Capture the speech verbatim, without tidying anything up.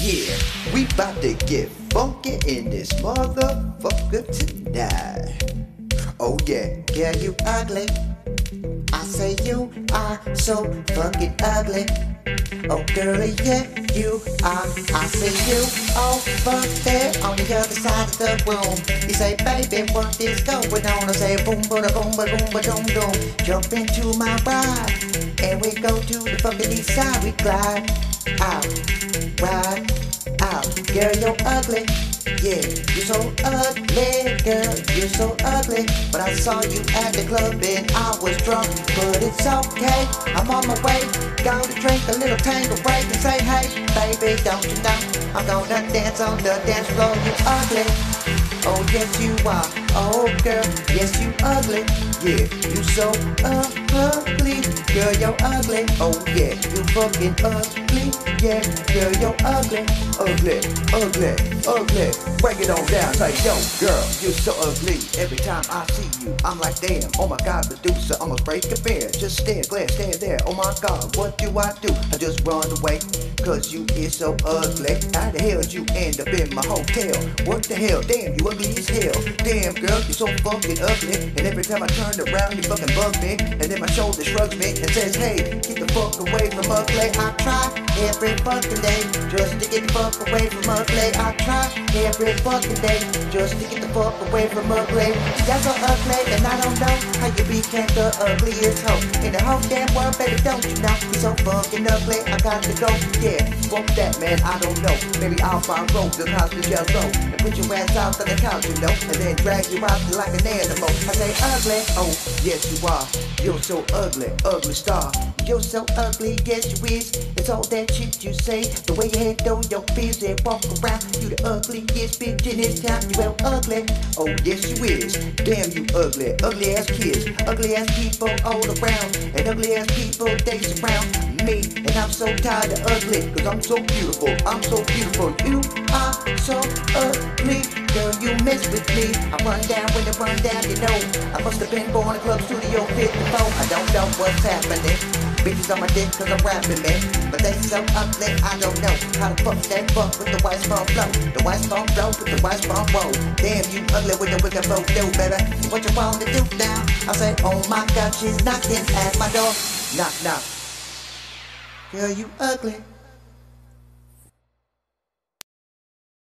Yeah, we bout to get funky in this motherfucker tonight. Oh yeah, yeah, you ugly. I say you are so fucking ugly. Oh girlie, yeah, you are. I see you over there on the other side of the room. You say, baby, what is going on? I say, boom, boom, boom, boom, boom, boom, boom. Jump into my ride, and we go to the fucking east side. We glide out, ride out. Girl, you're ugly. Yeah, you're so ugly, girl, you're so ugly. But I saw you at the club and I was drunk. But it's okay, I'm on my way. Gonna drink a little tango break and say, hey, baby, don't you know I'm gonna dance on the dance floor. You ugly, oh yes you are. Oh girl, yes you ugly. Yeah, you so ugly. Girl, you're ugly. Oh yeah, you fucking ugly. Yeah, girl, you're ugly. Ugly, ugly, ugly. Break it on down, say, yo, girl, you're so ugly. Every time I see you, I'm like, damn. Oh my God, producer, almost break a bear. Just stand, glare, stand there. Oh my God, what do I do? I just run away, cause you is so ugly. How the hell did you end up in my hotel? What the hell? Damn, you ugly as hell. Damn, girl, you're so fucking ugly. And every time I turn around, you fucking bug me. And then my shoulder shrugs me and says, hey, get the fuck away from ugly. I try every fucking day just to get the fuck away from ugly. I try every fucking day just to get the fuck away from ugly. You're so ugly and I don't know how you became the ugliest hoe in the whole damn world, baby, don't you know? You're so fucking ugly, I got to go. Yeah, fuck that, man, I don't know. Maybe I'll find rope to house the shells low and put your ass out on the couch, you know, and then drag you out like an animal. I say ugly, oh yes you are. You're so ugly, ugly star. You're so ugly, yes you is. It's all that shit you say. The way you handle your biz and walk around. You the ugliest bitch in this town. You well ugly, oh yes you is. Damn you ugly, ugly ass kids, ugly ass people all around, and ugly ass people they surround me. And I'm so tired of ugly, cause I'm so beautiful, I'm so beautiful. You are so ugly, girl, you mess with me. I run down when I run down, you know. I must have been born in Club Studio fifty-four. I don't know what's happening. Bitches on my dick cause I'm rapping, man. But they so ugly, I don't know how to fuck that fuck with the white spawn flow. The white spawn flow with the white spawn roll. Damn, you ugly with the wicked flow, do, baby. What you wanna do now? I say, oh my God, she's knocking at my door. Knock, knock. Girl, you ugly.